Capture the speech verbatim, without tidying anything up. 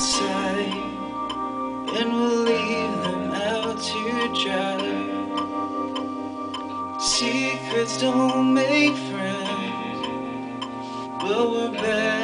inside, and we'll leave them out to dry. Secrets don't make friends, but we're better